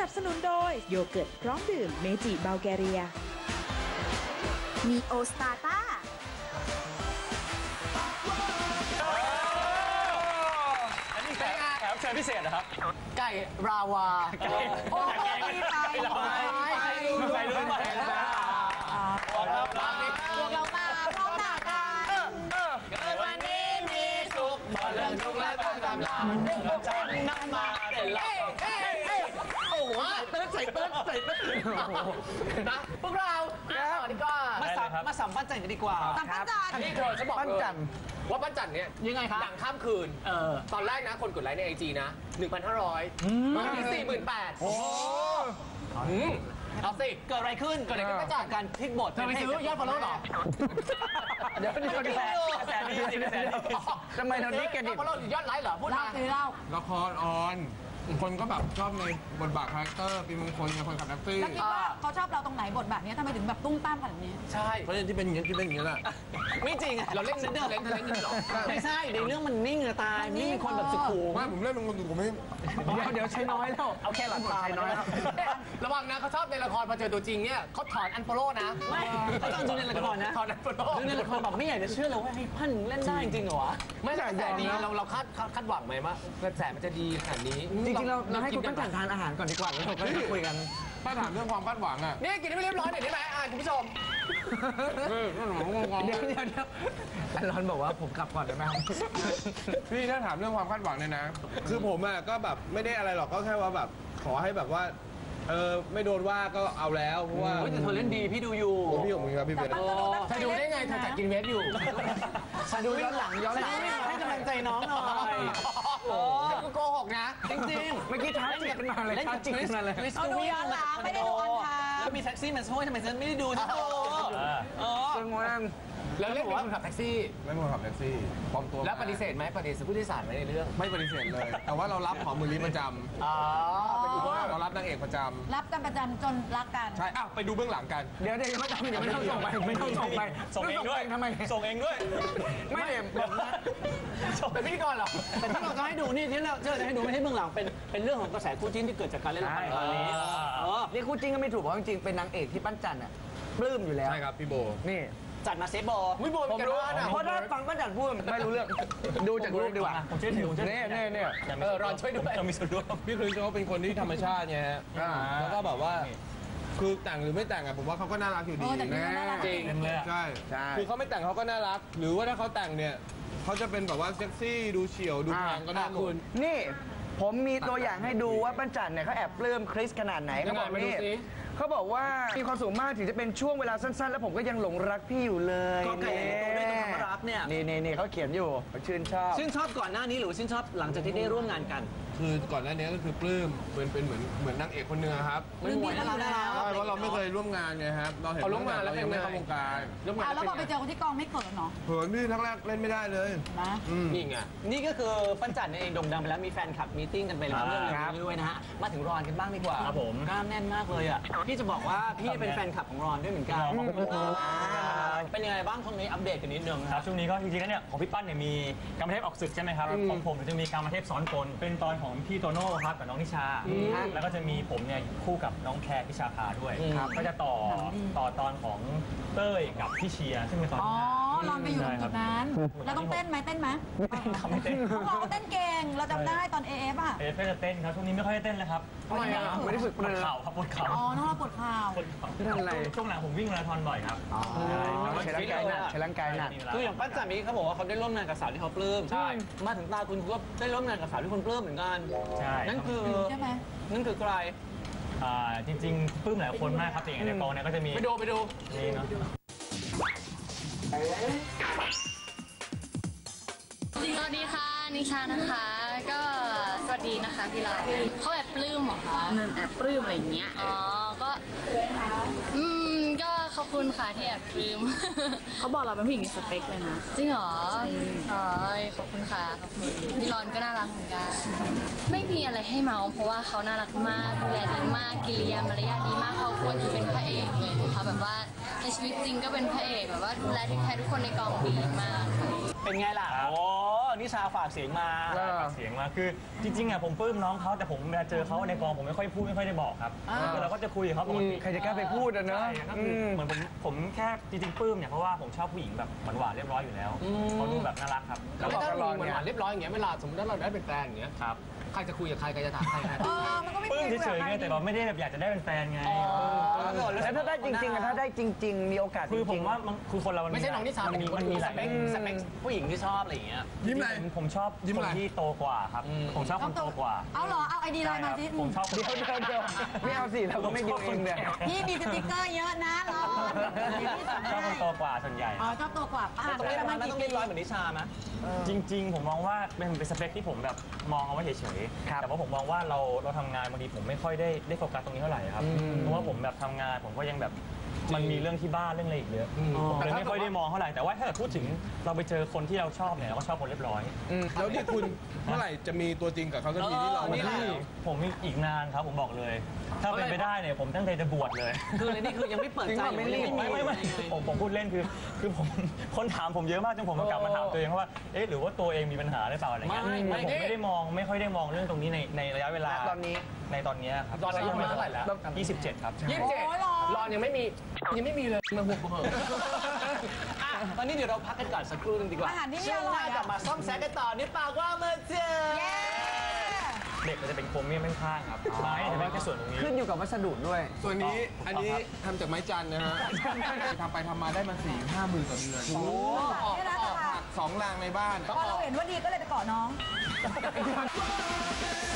นับสนุนโดยโยเกิร์ตพร้อมดื่มเมจิบัลแกเรียมีโอสตาต้าอันนี้แขกรับเชิญพิเศษเหรอครับไก่ราวาโอ้ยไปพวกเรามาพร้อมหน้ากันเกิดวันนี้มีสุขบ่เรื่องทุกข์และความกำลังเราจะนำมาเป็นเราโอ้โหใส่เติ้ลนะพวกเราต่อดีกว่ามาสัมปั้นจันกันดีกกว่าสัมปั้นจันนี่เธอจะบอกเลยว่าปั้นจันเนี่ยยังไงครับดังข้ามคืนตอนแรกนะคนกดไลค์ในไอจีนะ 1,500 ตอนนี้ 48,000 โอ้เอาสิเกิดอะไรขึ้นเกิดอะไรขึ้นมาจากการพลิกบทจะไปซื้อยอดฟอลโล่หรอเดี๋ยวนี่ก็แสนดีทำไมตอนนี้แกดิยอดฟอลโล่ยอดไลค์เหรอพูดมาละครออนคนก็แบบชอบในบทบาทคาแรคเตอร์ปีมงคลคนขับแท็กซี่แล้วคิดว่าเขาชอบเราตรงไหนบทบาทนี้ทำไมถึงแบบตุ้มตามขนาดนี้ใช่เพราะที่เป็นอย่างนี้แหละไม่จริงเราเล่นเล่นหรอไม่ใช่ในเรื่องมันนิ่งอะตายนี่มีคนแบบสุขุมไม่ผมเล่นเป็นคนสุขุมไม่เดี๋ยวใช้น้อยแล้วเอาแค่หลักตาใช้น้อยระวังนะเขาชอบในละครพอเจอตัวจริงเนี่ยเขาถอนอันโฟโล่นะไม่เขาต้องดูในละครนะถอนอันโฟโล่ดูในละครแบบไม่อยากจะเชื่อเลยว่าให้พันเล่นได้จริงเหรอวะไม่ใช่แต่ดีเราคาดหวังไหมว่ากระแสมันจะดีขนาดนี้จริงๆเราให้คุณตั้งทานอาหารก่อนดีกว่าแล้วเราก็คุยกันป้าถามเรื่องความคาดหวังอ่ะนี่กินให้ไม่เรียบร้อยหน่อยได้ไหมคุณผู้ชมเดี๋ยวอันร้อนบอกว่าผมกลับก่อนได้ไหมพี่ถ้าถามเรื่องความคาดหวังเนี่ยนะคือผมอ่ะก็แบบไม่ได้อะไรหรอกก็แค่ว่าแบบขอให้แบบว่าไม่โดนว่าก็เอาแล้วเพราะว่าแต่เธอเล่นดีพี่ดูอยู่พี่ผมครับพี่เบสเธอดูได้ไงเธอจัดกินเวฟอยู่ฉันดูย้อนหลังให้กำลังใจน้องหน่อยโอ้กูโกหกนะจริงๆเมื่อกี้ท้าจิกกันมาเลยท้าจิกกันมาเลยเอาดูย้อนหลังไม่ได้ดูออนทางแล้วมีแท็กซี่มาช่วยทำไมฉันไม่ได้ดูนะจังหวะแล้วเล่นเป็นคนขับแท็กซี่ไม่เป็นคนขับแท็กซี่ปลอมตัวแล้วปฏิเสธไหมปฏิเสธผู้โดยสารไหมในเรื่องไม่ปฏิเสธเลยแต่ว่าเรารับหมอมือลิ้นประจำเรารับนางเอกประจำรับกันประจำจนรักกันใช่ไปดูเบื้องหลังกันเดี๋ยวไม่ต้องส่งไปไม่ต้องส่งไปส่งเองด้วยทำไมส่งเองด้วยไม่แบบนะเป็นพิธีกรหรอแต่ที่เราจะให้ดูนี่ที่เราจะให้ดูไม่ใช่เบื้องหลังเป็นเรื่องของกระแสคู่จิ้นที่เกิดจากการเล่นละครตอนนี้นี่คู่จิ้นก็ไม่ถูกเพราะจริงๆเป็นนางเอกที่ปั้นจันอ่ะปลื้มอยู่แล้วใช่ครับพี่โบนี่จัดมาเซฟบอลผมรู้เพราะถ้าฟังปั้นจันพูดไม่รู้เรื่องดูจากรูปดีกว่าผมช่วยถือเนี่ยรอนช่วยด้วยมีส่วนร่วมพี่คริสเขาเป็นคนที่ธรรมชาติไงฮะแล้วก็แบบว่าคือแต่งหรือไม่แต่งอะผมว่าเขาก็น่ารักอยู่ดีจริงใช่คือเขาไม่แต่งเขาก็น่ารักหรือว่าถ้าเขาแต่งเนี่ยเขาจะเป็นแบบว่าเซ็กซี่ดูเฉียวดูแพงก็ได้คุณนี่ผมมีตัวอย่างให้ดูว่าปั้นจันเนี่ยเขาแอบปลื้มคริสขนาดไหนเขาบอกนี่เขาบอกว่ามีความสูงมากถึงจะเป็นช่วงเวลาสั้นๆแล้วผมก็ยังหลงรักพี่อยู่เลยก็ไก่ตัวด้วยความรักเนี่ยนี่เขาเขียนอยู่ชื่นชอบก่อนหน้านี้หรือชื่นชอบหลังจากที่ได้ร่วมงานกันคือก่อนหน้านี้ก็คือปลื้มเป็นเหมือนนางเอกคนหนึ่งครับปลื้มพี่แล้วเพราะเราไม่เคยร่วมงานไงครับเราเห็นร่วมงานแล้วยังไม่เข้าวงการแล้วพอไปเจอคนที่กองไม่เขินเนาะเขินพี่ทั้งแรกเล่นไม่ได้เลยนะนี่ไงนี่ก็คือปั้นจันเองโด่งดังไปแล้วมีแฟนคลับมีติ้งกันไปแล้วเรื่องนี้ด้วยนะฮะมาถึงรอนกันบ้างดีกว่าครับผมกล้ามแน่นมากเลยอ่ะพี่จะบอกว่าพี่เป็นแฟนคลับของรอนด้วยเหมือนกันเป็นยังไงบ้างช่วงนี้อัปเดตกันนิดนึงครับช่วงนี้ก็จริงๆแล้วเนี่ยของพี่ปั้นเนี่ยมีกรรมเทพออกศึกใช่ไหมครับของผมจะมีกรรมเทพซ้อนกลเป็นตอนของพี่โตโน่ครับกับน้องนิชาแล้วก็จะมีผมเนี่ยคู่กับน้องแคร์พิชาภาด้วยก็จะต่อตอนของเต้ยกับพี่เชียร์ซึ่งเป็นตอนนอนไปอยู่จุดนั้นแล้วต้องเต้นไหมไม่เต้นเขาบอกว่าเต้นเก่งเราจำได้ตอน AF อ่ะ AF จะเต้นครับช่วงนี้ไม่ค่อยได้เต้นเลยครับไม่ได้ฝึกปวดเข่าครับปวดเข่าน้องเราปวดเข่าช่วงหลังผมวิ่งมาราธอนบ่อยครับใช้ร่างกายหนักคืออย่างปั้นจันนี้เขาบอกว่าเขาได้ร่วมงานกับสาวที่เขาปลื้มใช่มาถึงตาคุณก็ได้ร่วมงานกับสาวที่คุณปลื้มเหมือนกันใช่นั่นคือใครจริงๆปลื้มหลายคนมากครับอย่างในกองเนี่ยก็จะมีไปดูนี่เนาะสวัสดีค่ะนิชานะคะก็สวัสดีนะคะพี่ลาเขาแอบปลื้มเหรอคะแอบปลื้มอะไรอย่างเงี้ยก็ก็ขอบคุณค่ะที่แอบปลื้มเขาบอกเราเป็นผู้หญิงมีสเปคเลยนะจริงเหรอขอบคุณค่ะขอบคุณพี่รอนก็น่ารักเหมือนกันไม่มีอะไรให้เมาเพราะว่าเขาน่ารักมากดูแลดีมากกิริยามารยาทดีมากเขาควรจะเป็นพระเอกเลยนะคะแบบว่าในชีวิตจริงก็เป็นพระเอกแบบว่าดูแลทุกคนในกองดีมากเป็นไงล่ะโอ้นิชาฝากเสียงมาฝากเสียงมาคือจริงๆอ่ะผมปลื้มน้องเขาแต่ผมเวลาเจอเขาในกองผมไม่ค่อยพูดไม่ค่อยได้บอกครับเราก็จะคุยกับเขาปกติใครจะกล้าไปพูดอะเนอะใช่ก็คือเหมือนผมแค่จริงๆปลื้มเนี่ยเพราะว่าผมชอบผู้หญิงแบบหวานๆเรียบร้อยอยู่แล้วเขาดูแบบน่ารักครับแล้วถ้ามีหวานๆเรียบร้อยอย่างเงี้ยเวลาสมมติว่าเราได้เป็นแฟนอย่างเงี้ยครับใครจะคุยกับใครจะถามใครมันก็ไม่ปลื้มมีเฉยๆไงแต่เราไม่ได้แบบอยากจะได้เป็นแฟนไงแล้วถ้าได้จริงๆถ้าได้จริง ๆ มีโอกาสคือจผริมงว่ามันคือคนเรามันไม่ใช่น้องนิชามันมีหลายสเปคผู้หญิงที่ชอบอะไรอย่างเงี้ยยิ้มอะไรผมชอบยิ้มคอะไรนที่โตกว่าครับผมชอบคนโตกว่าเอาเหรอ เอาไอดีไลน์มาสิผมชอบคนเดี๋ยวไม่เอาสิเราก็ไม่ดิวเองเนี่ยพี่มีสติ๊กเกอร์เยอะนะรอชอบคนโตกว่าส่วนใหญ่อ๋อชอบตัวกว่าป้าต้องเรียกมันต้องเรียบร้อยเหมือนนิชาไหมจริงๆ ผมมองว่าเป็นสเปคที่ผมแบบมองเอาไว้เฉยๆครับแต่ว่าผมมองว่าเราทำงานบางทีผมไม่ค่อยได้โฟกัสตรงนี้เท่าไหร่ครับ เพราะว่าผมแบบทำงานผมก็ยังแบบมันมีเรื่องที่บ้านเรื่องอะไรอีกเยอะผมเลยไม่ค่อยได้มองเท่าไหร่แต่ว่าถ้าเกิดพูดถึงเราไปเจอคนที่เราชอบเนี่ยเราก็ชอบคนเรียบร้อยแล้วนี่คุณเมื่อไหร่จะมีตัวจริงกับเขาสักทีที่เราไม่ได้ผมอีกนานครับผมบอกเลย ถ้าเป็นไปได้เนี่ยผมตั้งใจจะบวชเลยคืออะไรนี่คือยังไม่เปิดใจไม่รีบไม่ผมพูดเล่นคือผมคนถามผมเยอะมากจนผมกลับมาถามตัวเองว่าเอ๊ะหรือว่าตัวเองมีปัญหาหรือเปล่าอะไรเงี้ยผมไม่ค่อยได้มองเรื่องตรงนี้ในระยะเวลาตอนนี้ในตอนนี้ครับตอนนี้มาเท่าไหร่แล้ว 27 ครับ 27รอนยังไม่มีเลยมาห่วงเหอะตอนนี้เดี๋ยวเราพักกันก่อนสักครู่นึงดีกว่าอาหารที่นี่ช่วอง ร่หอน้าย กลับมาซ่อมแซมกันต่อนี่ปากว่ามาเจอเด็กมันจะเป็นโครเมียมข้างๆครับไม้จะเป็นแค่ส่วนตรงนี้ขึ้นอยู่กับวัสดุด้วยส่วนนี้อันนี้ทำจากไม้จันนะฮะทำไปทำมาได้มา4-5 หมื่นต่อเดือนนี่นะค่ะ 2 รางในบ้านพอเราเห็นว่าดีก็เลยไปเกาะน้อง